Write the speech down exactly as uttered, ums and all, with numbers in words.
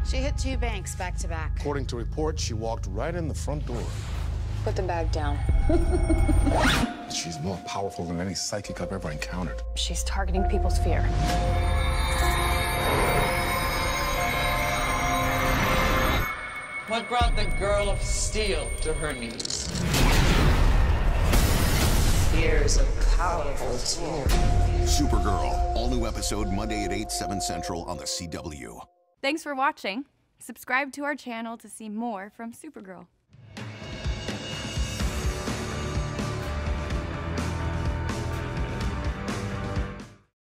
She hit two banks back to back. According to reports, she walked right in the front door. Put the bag down. She's more powerful than any psychic I've ever encountered. She's targeting people's fear. What brought the girl of steel to her knees? Fear is a powerful tool. Supergirl, all new episode Monday at eight, seven Central on the C W. Thanks for watching. Subscribe to our channel to see more from Supergirl.